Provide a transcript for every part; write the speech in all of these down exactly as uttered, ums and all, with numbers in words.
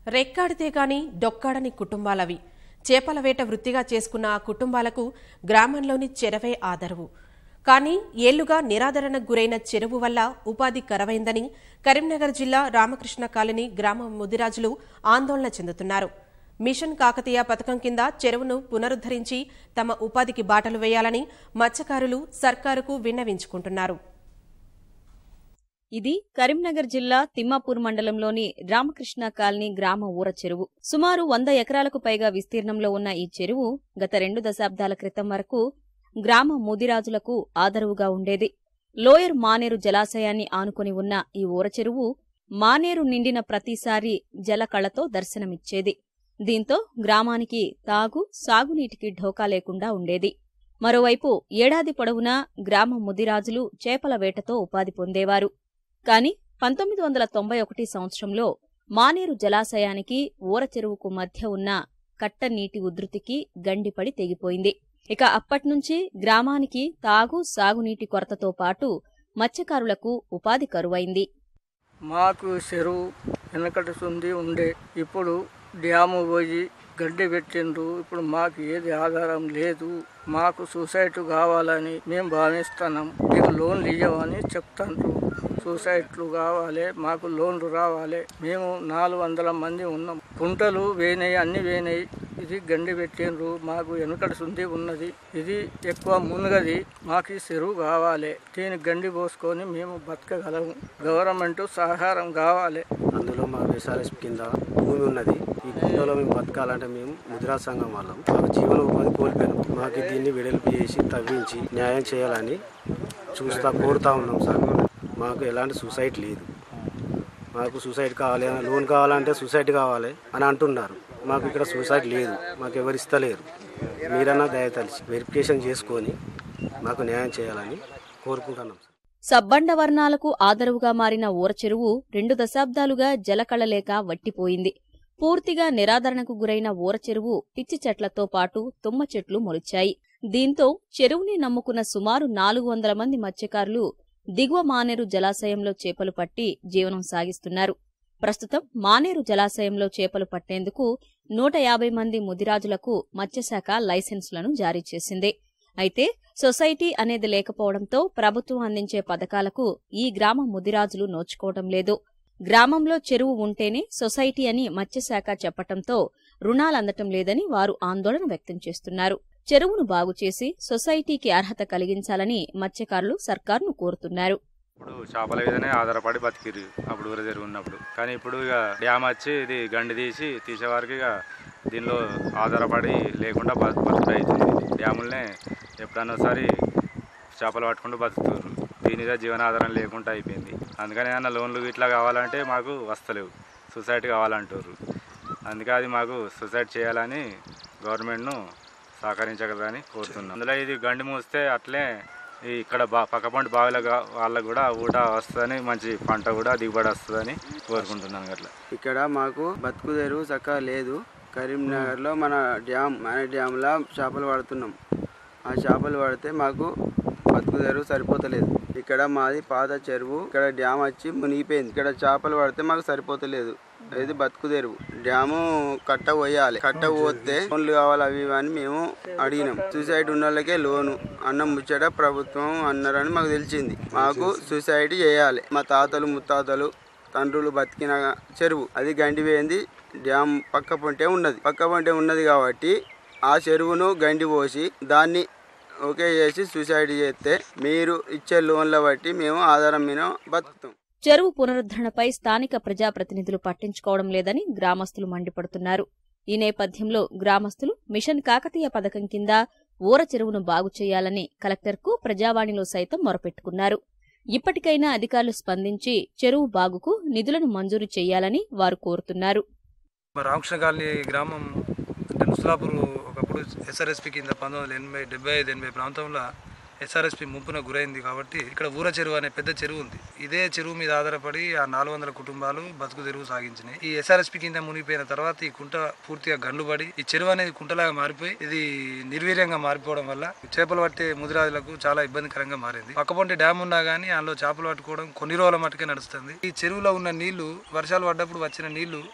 రెక్కాడితే గాని డొక్కాడని కుటుంబాలవి. చేపల వేట వృత్తిగా చేసుకున్న ఆ కుటుంబాలకు గ్రామంలోని చెరవే ఆదరువు. కానీ ఏళ్లుగా నిరాదరణకు గురైన చెరువు వల్ల ఉపాధి కరవైందని కరీంనగర్ జిల్లా రామకృష్ణ కాలనీ గ్రామ ముదిరాజులు ఆందోళన చెందుతున్నారు. మిషన్ కాకతీయ పథకం కింద చెరువును పునరుద్దరించి తమ ఉపాధికి బాటలు వేయాలని మత్స్యకారులు సర్కారుకు విన్నవించుకుంటున్నారు. ఇది కరీంనగర్ జిల్లా తిమ్మాపూర్ మండలంలోని రామకృష్ణ కాలనీ గ్రామ ఊర చెరువు. సుమారు వంద ఎకరాలకు పైగా విస్తీర్ణంలో ఉన్న ఈ చెరువు గత రెండు దశాబ్దాల క్రితం వరకు గ్రామ ముదిరాజులకు ఆదరువుగా ఉండేది. లోయర్ మానేరు జలాశయాన్ని ఆనుకొని ఉన్న ఈ ఊర చెరువు మానేరు నిండిన ప్రతిసారి జలకళతో దర్శనమిచ్చేది. దీంతో గ్రామానికి తాగు, సాగునీటికి ఢోకా లేకుండా ఉండేది. మరోవైపు ఏడాది పొడవునా గ్రామ ముదిరాజులు చేపల వేటతో ఉపాధి పొందేవారు. కాని పంతొమ్మిది వందల తొంభై ఒకటి సంవత్సరంలో మానేరు జలాశయానికి ఊర చెరువుకు మధ్య ఉన్న కట్టనీటి ఉధృతికి గండిపడి తెగిపోయింది. ఇక అప్పట్నుంచి గ్రామానికి తాగు, సాగునీటి కొరతతో పాటు మత్స్యకారులకు ఉపాధి కరువైంది. మాకు చెరువు వెనకటి సుంది ఉండే, ఇప్పుడు డ్యాము పోయి గడ్డి పెట్టిండ్రు. ఇప్పుడు మాకు ఏది ఆధారం లేదు. మాకు సొసైటీ కావాలని మేము భావిస్తున్నాం. మీకు లోన్లు ఇవ్వమని చెప్తాండ్రు. సొసైటీలు కావాలి, మాకు లోన్లు రావాలి. మేము నాలుగు వందల మంది ఉన్నాం. కుంటలు వేయినాయి, అన్ని వేయినాయి. ఇది గండి పెట్టిండ్రు. మాకు వెనకటి సుంది ఉన్నది. ఇది ఎక్కువ మునుగది. మాకు ఈ చెరువు కావాలి. దీని గండి పోసుకొని మేము బతకగలము. గవర్నమెంట్ సహకారం కావాలి. అందులో మా ఎస్ఆర్ఎస్ కింద భూమి ఉన్నది. ఈ కుంటలో మేము బతకాలంటే మేము ముద్రా సంఘం వాళ్ళం. మాకు జీవన ఉపాధి కోల్పోయాం. మాకు దీన్ని వెడల్పు చేసి తవ్వించి న్యాయం చేయాలని చూస్తా కోరుతా ఉన్నాం సార్. మాకు ఎలాంటి సొసైటీ లేదు. మాకు సొసైటీ కావాలి, లోన్ కావాలంటే సొసైటీ కావాలి అని అంటున్నారు. మాకు ఇక్కడ సొసైటీ లేదు. మాకు ఎవరు ఇస్తలేరు. మీరన్నా దయతలిచి వెరిఫికేషన్ చేసుకొని మాకు న్యాయం చేయాలని కోరుకుంటున్నాం. సబ్బండ వర్ణాలకు ఆదరువుగా మారిన ఊర చెరువు రెండు దశాబ్దాలుగా జలకళలేక వట్టిపోయింది. పూర్తిగా నిరాదరణకు గురైన ఊర చెరువు పిచ్చి చెట్లతో పాటు తుమ్మ చెట్లు మొలిచాయి. దీంతో చెరువుని నమ్ముకున్న సుమారు నాలుగు వందల మంది మత్స్యకారులు దిగువ మానేరు జలాశయంలో చేపలు పట్టి జీవనం సాగిస్తున్నారు. ప్రస్తుతం మానేరు జలాశయంలో చేపలు పట్టేందుకు నూట యాభై మంది ముదిరాజులకు మత్స్యశాఖ లైసెన్సులను జారీ చేసింది. అయితే సొసైటీ అనేది లేకపోవడంతో ప్రభుత్వం అందించే పథకాలకు ఈ గ్రామ ముదిరాజులు నోచుకోవడం లేదు. గ్రామంలో చెరువు ఉంటేనే సొసైటీ అని మత్స్యశాఖ చెప్పటంతో రుణాలందటం లేదని వారు ఆందోళన వ్యక్తం చేస్తున్నారు. చెరువును బాగుచేసి సొసైటీకి అర్హత కలిగించాలని మత్స్యకారులు సర్కారును కోరుతున్నారు. ఇప్పుడు చేపల మీదనే ఆధారపడి బతికిరు అప్పుడు ఊర చెరువు ఉన్నప్పుడు. కానీ ఇప్పుడు ఇక డ్యామ్ వచ్చి ఇది గండి తీసి తీసేవారికి ఇక దీనిలో ఆధారపడి లేకుండా బతుకుడు అవుతుంది. డ్యాములనే ఎప్పుడన్నా ఒకసారి చేపలు పట్టుకుంటూ బతుకుతారు. దీని మీద జీవనాధారం లేకుండా అయిపోయింది. అందుకని ఏమన్నా లోన్లు ఇట్లా కావాలంటే మాకు వస్తలేవు. సొసైటీ కావాలంటారు. అందుకే అది మాకు సొసైటీ చేయాలని గవర్నమెంట్ను సహకరించగలరని కోరుతున్నాం. అందులో ఇది గండి మూస్తే అట్లే ఇక్కడ బా పక్కపంటి బావిల వాళ్ళకు కూడా ఊట వస్తుందని, మంచి పంట కూడా దిగుబడి వస్తుందని కోరుకుంటున్నాం. అట్లా ఇక్కడ మాకు బతుకు తెరువు చక్కగా లేదు. కరీంనగర్లో మన డ్యామ్ మన డ్యామ్లో చేపలు పడుతున్నాం. ఆ చేపలు పడితే మాకు బతుకు తెరువు సరిపోతలేదు. ఇక్కడ మాది పాత చెరువు. ఇక్కడ డ్యామ్ వచ్చి మునిగిపోయింది. ఇక్కడ చేపలు పడితే మాకు సరిపోతలేదు. ఇది బతుకు తెరువు. డ్యాము కట్ట పోయాలి. కట్ట పోతే లోన్లు కావాలి అవి అని మేము అడిగినాం. సొసైటీ ఉన్న వాళ్ళకే లోను అన్న ముచ్చట ప్రభుత్వం అన్నారని మాకు తెలిసింది. మాకు సొసైటీ చేయాలి. మా తాతలు ముత్తాతలు తండ్రులు బతికిన చెరువు అది గండి పోయింది. డ్యామ్ పక్క పొంటే ఉన్నది. పక్క పొంటే ఉన్నది కాబట్టి ఆ చెరువును గండి పోసి దాన్ని ఓకే చేసి సొసైటీ చేస్తే మీరు ఇచ్చే లోన్ల బట్టి మేము ఆధారం మీద బతుకుతాం. చెరువు పునరుద్ధరణపై స్థానిక ప్రజాప్రతినిధులు పట్టించుకోవడం లేదని గ్రామస్తులు మండిపడుతున్నారు. ఈ నేపథ్యంలో గ్రామస్తులు మిషన్ కాకతీయ పథకం కింద ఊర చెరువును బాగు చేయాలని కలెక్టర్కు ప్రజావాణిలో సైతం మొరపెట్టుకున్నారు. ఇప్పటికైనా అధికారులు స్పందించి చెరువు బాగుకు నిధులను మంజూరు చేయాలని వారు కోరుతున్నారు. రామకృష్ణ కాలనీ గ్రామం అంటే ముస్లాపూర్ ఒకప్పుడు ఎస్ఆర్ఎస్పీ కింద పంతొమ్మిది వందల ఎనభై డెబ్బై ఐదు ఎనభై ప్రాంతంలో ఎస్ఆర్ఎస్పీ ముంపున గురైంది. కాబట్టి ఇక్కడ ఊర చెరువు అనే పెద్ద చెరువు ఉంది. ఇదే చెరువు మీద ఆధారపడి ఆ నాలుగు వందల కుటుంబాలు బతుకు తెరువు సాగించినాయి. ఈ ఎస్ఆర్ఎస్పీ కింద మునిగిపోయిన తర్వాత ఈ కుంట పూర్తిగా గండ్లుబడి ఈ చెరువు అనేది కుంటలాగా మారిపోయి ఇది నిర్వీర్యంగా మారిపోవడం వల్ల చేపలు పట్టే ముదిరాజులకు చాలా ఇబ్బందికరంగా మారింది. పక్కపొంటి డ్యామ్ ఉన్నా గానీ అందులో చేపలు పట్టుకోవడం కొన్ని రోజుల మట్టుకే నడుస్తుంది. ఈ చెరువులో ఉన్న నీళ్లు వర్షాలు పడ్డప్పుడు వచ్చిన నీళ్లు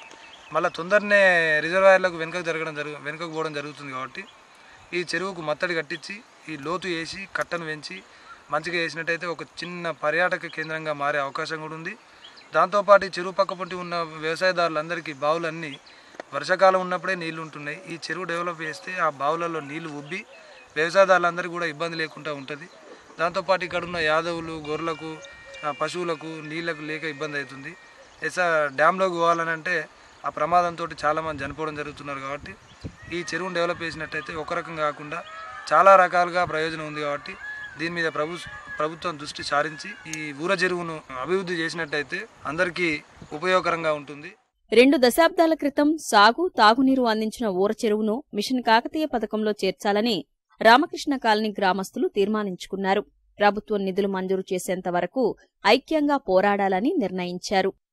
మళ్ళీ తొందరనే రిజర్వాయర్లకు వెనుకకు జరగడం జరుగు వెనుకకు పోవడం జరుగుతుంది కాబట్టి ఈ చెరువుకు మత్తడి కట్టించి ఈ లోతు వేసి కట్టను పెంచి మంచిగా వేసినట్టయితే ఒక చిన్న పర్యాటక కేంద్రంగా మారే అవకాశం కూడా ఉంది. దాంతోపాటు ఈ చెరువు పక్క పొంటి ఉన్న వ్యవసాయదారులందరికీ బావులన్నీ వర్షాకాలం ఉన్నప్పుడే నీళ్లు ఉంటున్నాయి. ఈ చెరువు డెవలప్ చేస్తే ఆ బావులలో నీళ్లు ఉబ్బి వ్యవసాయదారులందరికీ కూడా ఇబ్బంది లేకుండా ఉంటుంది. దాంతోపాటు ఇక్కడ ఉన్న యాదవులు గొర్రెలకు పశువులకు నీళ్లకు లేక ఇబ్బంది అవుతుంది. ఎసా డ్యాంలోకి పోవాలని అంటే ఆ ప్రమాదంతో చాలామంది చనిపోవడం జరుగుతున్నారు. కాబట్టి ఈ చెరువును డెవలప్ చేసినట్టయితే ఒక రకం కాకుండా చాలా రకాలుగా ప్రయోజనం ఉంది. కాబట్టి దీని మీద ప్రభు ప్రభుత్వం దృష్టి సారించి ఈ ఊర చెరువును అభివృద్ధి చేసినట్టయితే అందరికీ ఉపయోగకరంగా ఉంటుంది. రెండు దశాబ్దాల క్రితం సాగు తాగునీరు అందించిన ఊర చెరువును మిషన్ కాకతీయ పథకంలో చేర్చాలని రామకృష్ణ కాలనీ గ్రామస్తులు తీర్మానించుకున్నారు. ప్రభుత్వం నిధులు మంజూరు చేసేంత వరకు ఐక్యంగా పోరాడాలని నిర్ణయించారు.